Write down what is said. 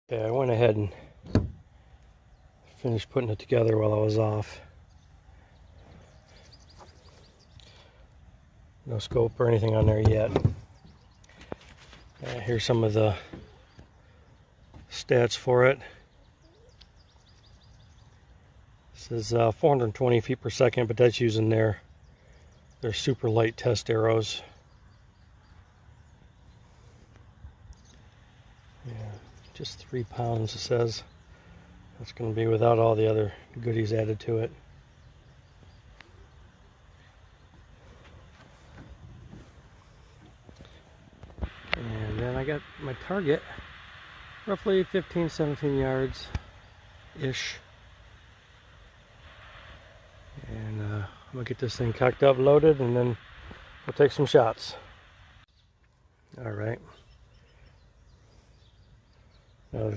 Okay, I went ahead and finished putting it together while I was off. No scope or anything on there yet. Here's some of the stats for it. This is 420 feet per second, but that's using their super light test arrows. Yeah, just 3 pounds it says. That's going to be without all the other goodies added to it. And then I got my target, roughly 15-17 yards ish. And I'm gonna get this thing cocked up, loaded, and then we'll take some shots. All right.